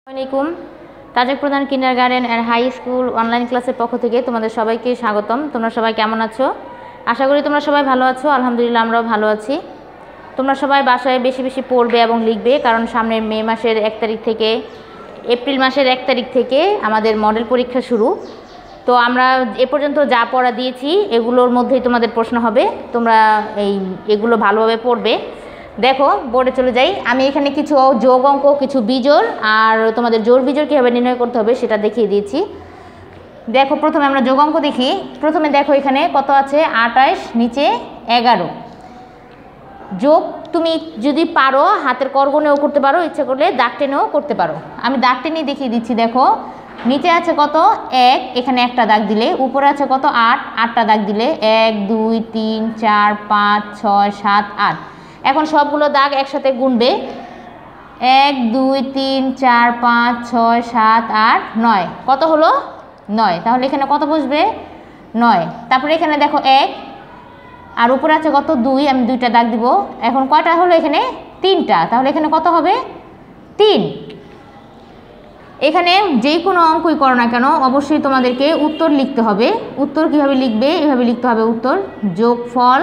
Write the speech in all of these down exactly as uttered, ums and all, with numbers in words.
আসসালামাইকুম। তাজাক প্রধান kindergarten and high school online ক্লাসের পক্ষ থেকে তোমাদের সবাইকে স্বাগতম। তোমরা সবাই কেমন আছো? আশা করি তোমরা সবাই ভালো আছো। আলহামদুলিল্লাহ আমরাও ভালো আছি। তোমরা সবাই বাসায় বেশি বেশি পড়বে এবং লিখবে, কারণ সামনের মে মাসের এক তারিখ থেকে এপ্রিল মাসের এক তারিখ থেকে আমাদের মডেল পরীক্ষা শুরু। তো আমরা এ পর্যন্ত যা পড়া দিয়েছি এগুলোর মধ্যেই তোমাদের প্রশ্ন হবে। তোমরা এই এগুলো ভালোভাবে পড়বে। দেখো বোর্ডে চলে যাই। আমি এখানে কিছু যোগ অঙ্ক, কিছু বিজোড় আর তোমাদের জোড় বিজোড় কীভাবে নির্ণয় করতে হবে সেটা দেখিয়ে দিয়েছি। দেখো প্রথমে আমরা যোগ অঙ্ক দেখি। প্রথমে দেখো এখানে কত আছে, আটাইশ, নিচে এগারো। যোগ তুমি যদি পারো হাতের করগুণেও করতে পারো, ইচ্ছে করলে দাগ টেনেও করতে পারো। আমি দাগ টেনে দেখিয়ে দিচ্ছি। দেখো নিচে আছে কত, এক, এখানে একটা দাগ দিলে। উপরে আছে কত, আট, আটটা দাগ দিলে। এক, দুই, তিন, চার, পাঁচ, ছয়, সাত, আট। এখন সবগুলো দাগ একসাথে গুনবে। এক, দুই, তিন, চার, পাঁচ, ছয়, সাত, আট, নয়। কত হলো? নয়। তাহলে এখানে কত বসবে? নয়। তারপরে এখানে দেখো এক, আর উপরে আছে কত, দুই, আমি দুইটা দাগ দিব। এখন কয়টা হলো এখানে? তিনটা। তাহলে এখানে কত হবে? তিন। এখানে যে কোনো অঙ্কই করো না কেন অবশ্যই তোমাদেরকে উত্তর লিখতে হবে। উত্তর কিভাবে লিখবে? এভাবে লিখতে হবে উত্তর। যোগফল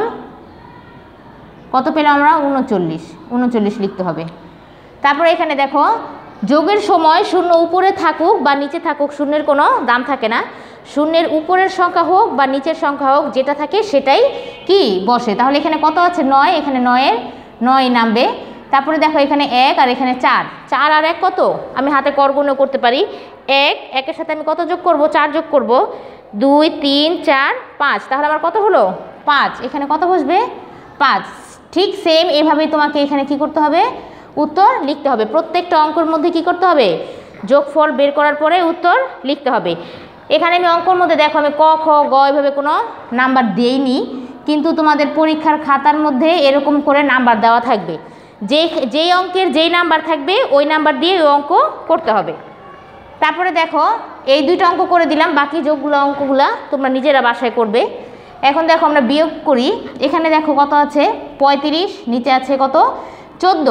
কত পেলাম আমরা? উনচল্লিশ। উনচল্লিশ লিখতে হবে। তারপরে এখানে দেখো যোগের সময় শূন্য উপরে থাকুক বা নিচে থাকুক শূন্যের কোনো দাম থাকে না। শূন্যের উপরের সংখ্যা হোক বা নিচের সংখ্যা হোক, যেটা থাকে সেটাই কি বসে। তাহলে এখানে কত আছে? নয়। এখানে নয়ের নয় নামবে। তারপরে দেখো এখানে এক আর এখানে চার। চার আর এক কত? আমি হাতে করগুণও করতে পারি। এক, একের সাথে আমি কত যোগ করব? চার যোগ করব। দুই, তিন, চার, পাঁচ। তাহলে আমার কত হলো? পাঁচ। এখানে কত বসবে? পাঁচ। ঠিক সেম এভাবেই তোমাকে এখানে কি করতে হবে? উত্তর লিখতে হবে। প্রত্যেকটা অঙ্কের মধ্যে কি করতে হবে? যোগফল বের করার পরে উত্তর লিখতে হবে। এখানে আমি অঙ্কর মধ্যে দেখো আমি ক, খ, গ এভাবে কোনো নাম্বার দেইনি, কিন্তু তোমাদের পরীক্ষার খাতার মধ্যে এরকম করে নাম্বার দেওয়া থাকবে। যে যেই অঙ্কের যেই নাম্বার থাকবে ওই নাম্বার দিয়ে ওই অঙ্ক করতে হবে। তারপরে দেখো এই দুইটা অঙ্ক করে দিলাম, বাকি যোগগুলো অঙ্কগুলা তোমরা নিজেরা বাসায় করবে। এখন দেখো আমরা বিয়োগ করি। এখানে দেখো কত আছে? পঁয়ত্রিশ, নিচে আছে কত? চোদ্দ।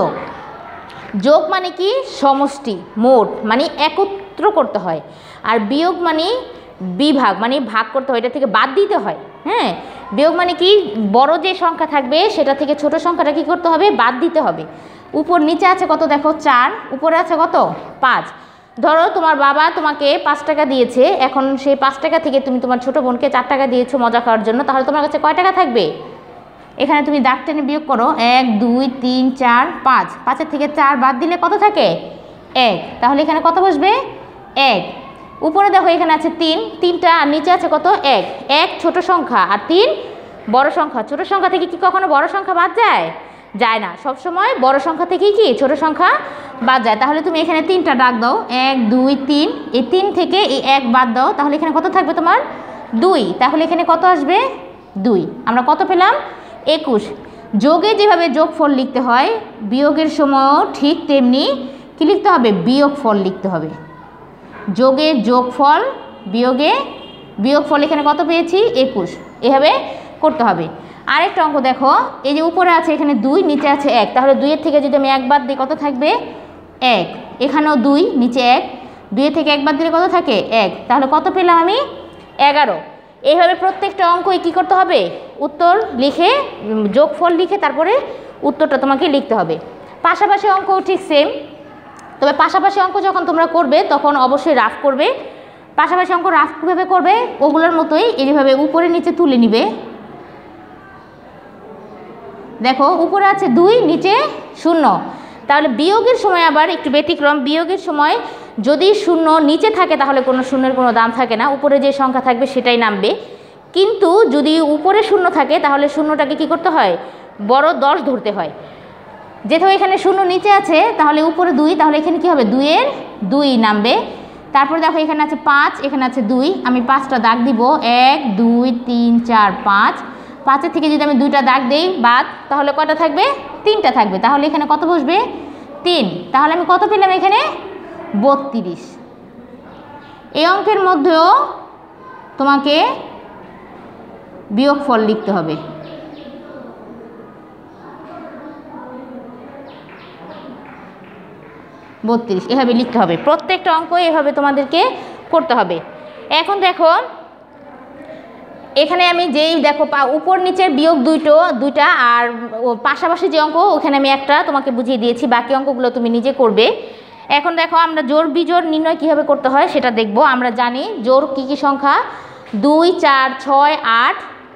যোগ মানে কি? সমষ্টি, মোট, মানে একত্র করতে হয়। আর বিয়োগ মানে বিভাগ, মানে ভাগ করতে হয়, এটা থেকে বাদ দিতে হয়। হ্যাঁ, বিয়োগ মানে কি? বড় যে সংখ্যা থাকবে সেটা থেকে ছোট সংখ্যাটা কি করতে হবে? বাদ দিতে হবে। উপর নিচে আছে কত? দেখো চার, উপরে আছে কত? পাঁচ। ধরো তোমার বাবা তোমাকে পাঁচ টাকা দিয়েছে, এখন সেই পাঁচ টাকা থেকে তুমি তোমার ছোটো বোনকে চার টাকা দিয়েছো মজা খাওয়ার জন্য, তাহলে তোমার কাছে কয় টাকা থাকবে? এখানে তুমি দাগ টেনে বিয়োগ করো। এক, দুই, তিন, চার, পাঁচ। পাঁচের থেকে চার বাদ দিলে কত থাকে? এক। তাহলে এখানে কত বসবে? এক। উপরে দেখো এখানে আছে তিন, তিনটা, আর নিচে আছে কত? এক। এক ছোট সংখ্যা আর তিন বড় সংখ্যা। ছোট সংখ্যা থেকে কি কখনো বড় সংখ্যা বাদ যায়? যায় না। সবসময় বড় সংখ্যা থেকেই কি ছোট সংখ্যা বাদ যায়। তাহলে তুমি এখানে তিনটা দাগ দাও। এক, দুই, তিন। এই তিন থেকে এই এক বাদ দাও, তাহলে এখানে কত থাকবে তোমার? দুই। তাহলে এখানে কত আসবে? দুই। আমরা কত পেলাম? একুশ। যোগে যেভাবে যোগফল লিখতে হয় বিয়োগের সময়ও ঠিক তেমনি কি লিখতে হবে? বিয়োগফল লিখতে হবে। যোগে যোগফল, বিয়োগে বিয়োগফল। এখানে কত পেয়েছি? একুশ। এভাবে করতে হবে। আরেকটা অঙ্ক দেখো, এই যে উপরে আছে এখানে দুই, নিচে আছে এক। তাহলে দুইয়ের থেকে যদি আমি এক বাদ দিই কত থাকবে? এক। এখানেও দুই, নিচে এক। দুইয়ের থেকে এক বাদ দিলে কত থাকে? এক। তাহলে কত পেলাম আমি? এগারো। এইভাবে প্রত্যেকটা অঙ্কই কী করতে হবে? উত্তর লিখে, যোগফল লিখে তারপরে উত্তরটা তোমাকে লিখতে হবে। পাশাপাশি অঙ্কও ঠিক সেম। তবে পাশাপাশি অঙ্ক যখন তোমরা করবে তখন অবশ্যই রাফ করবে। পাশাপাশি অঙ্ক রাফ কীভাবে করবে? ওগুলোর মতোই এইভাবে উপরে নিচে তুলে নিবে। দেখো উপরে আছে দুই, নিচে শূন্য। তাহলে বিয়োগের সময় আবার একটু ব্যতিক্রম। বিয়োগের সময় যদি শূন্য নিচে থাকে তাহলে কোনো শূন্যের কোনো দাম থাকে না, উপরে যে সংখ্যা থাকবে সেটাই নামবে। কিন্তু যদি উপরে শূন্য থাকে তাহলে শূন্যটাকে কি করতে হয়? বড় দশ ধরতে হয়। যেহেতু এখানে শূন্য নিচে আছে তাহলে উপরে দুই, তাহলে এখানে কি হবে? দুইয়ের দুই নামবে। তারপরে দেখো এখানে আছে পাঁচ, এখানে আছে দুই। আমি পাঁচটা দাগ দিব। এক, দুই, তিন, চার, পাঁচ। পাঁচের থেকে যদি আমি দুইটা দাগ দিই বাদ, তাহলে কয়টা থাকবে? তিনটা থাকবে। তাহলে এখানে কত বসবে? তিন। তাহলে আমি কত পেলাম এখানে? বত্রিশ। এই অঙ্কের মধ্যেও তোমাকে বিয়োগফল লিখতে হবে। বত্রিশ এভাবে লিখতে হবে। প্রত্যেকটা অঙ্ক এভাবে তোমাদেরকে করতে হবে। এখন দেখো এখানে আমি যেই দেখো উপর নিচের বিয়োগ দুইটো দুইটা আর পাশাপাশি যে অঙ্ক ওখানে আমি একটা তোমাকে বুঝিয়ে দিয়েছি, বাকি অঙ্কগুলো তুমি নিজে করবে। এখন দেখো আমরা জোড় বিজোড় নির্ণয় কীভাবে করতে হয় সেটা দেখব। আমরা জানি জোড় কী কী সংখ্যা, দুই, চার, ছয়, আট,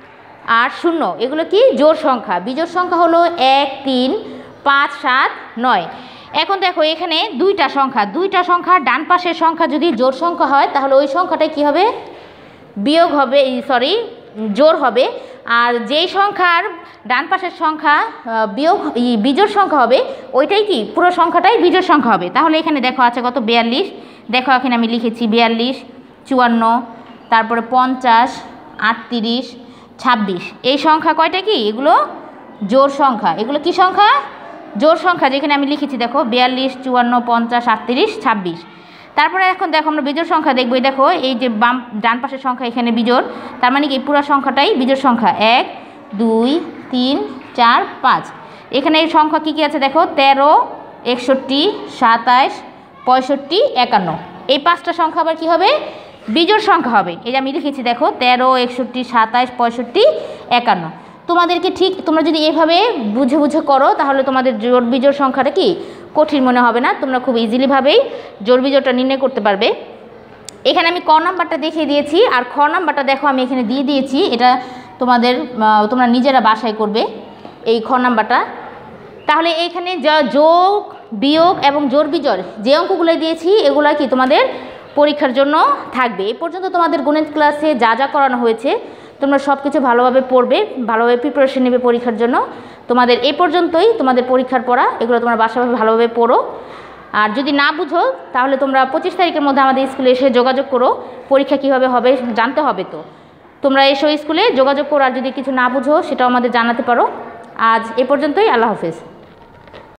আট, শূন্য, এগুলো কি জোড় সংখ্যা। বিজোড় সংখ্যা হলো এক, তিন, পাঁচ, সাত, নয়। এখন দেখো এখানে দুইটা সংখ্যা, দুইটা সংখ্যা ডান পাশের সংখ্যা যদি জোড় সংখ্যা হয় তাহলে ওই সংখ্যাটাই কী হবে, বিয়োগ হবে, সরি জোড় হবে। আর যেই সংখ্যার ডান পাশের সংখ্যা বিয়োগ বিজোড় সংখ্যা হবে ওইটাই কি পুরো সংখ্যাটাই বিজোড় সংখ্যা হবে। তাহলে এখানে দেখো আছে কত, বিয়াল্লিশ। দেখো এখানে আমি লিখেছি বিয়াল্লিশ, চুয়ান্ন, তারপরে পঞ্চাশ, আটত্রিশ, ছাব্বিশ। এই সংখ্যা কয়টা কি, এগুলো জোড় সংখ্যা। এগুলো কি সংখ্যা, জোড় সংখ্যা। যেখানে আমি লিখেছি দেখো বিয়াল্লিশ, চুয়ান্ন, পঞ্চাশ, আটত্রিশ, ছাব্বিশ। তারপরে এখন দেখো আমরা বিজোড় সংখ্যা দেখবো। দেখো এই যে বাম ডান পাশের সংখ্যা এখানে বিজোড়, তার মানে কি পুরো সংখ্যাটাই বিজোড় সংখ্যা। এক, দুই, তিন, চার, পাঁচ। এখানে এই সংখ্যা কী কী আছে দেখো, তেরো, একষট্টি, সাতাশ, পঁয়ষট্টি, একান্ন। এই পাঁচটা সংখ্যা আবার কী হবে, বিজোড় সংখ্যা হবে। এই যে আমি লিখেছি দেখো তেরো, একষট্টি, সাতাশ, পঁয়ষট্টি, একান্ন। তোমাদেরকে ঠিক তোমরা যদি এভাবে বুঝে বুঝে করো তাহলে তোমাদের জোড় বিজোড় সংখ্যাটা কি কঠিন মনে হবে না, তোমরা খুব ইজিলিভাবেই জোড় বিজোড়টা নির্ণয় করতে পারবে। এখানে আমি ক নাম্বারটা দেখিয়ে দিয়েছি, আর খ নাম্বারটা দেখো আমি এখানে দিয়ে দিয়েছি। এটা তোমাদের তোমরা নিজেরা বাসায় করবে এই খ নাম্বারটা। তাহলে এইখানে যা যোগ বিয়োগ এবং জোড় বিজোড় যে অঙ্কগুলো দিয়েছি এগুলো কি তোমাদের পরীক্ষার জন্য থাকবে। এই পর্যন্ত তোমাদের গণিত ক্লাসে যা যা করানো হয়েছে তোমরা সব কিছু ভালোভাবে পড়বে, ভালোভাবে প্রিপারেশন নেবে পরীক্ষার জন্য। তোমাদের এই পর্যন্তই তোমাদের পরীক্ষার পড়া, এগুলো তোমরা বাসাভাবে ভালোভাবে পড়ো। আর যদি না বুঝো তাহলে তোমরা পঁচিশ তারিখের মধ্যে আমাদের স্কুলে এসে যোগাযোগ করো, পরীক্ষা কীভাবে হবে জানতে হবে। তো তোমরা এসো স্কুলে যোগাযোগ করো, আর যদি কিছু না বুঝো সেটাও আমাদের জানাতে পারো। আজ এ পর্যন্তই, আল্লাহ হাফেজ।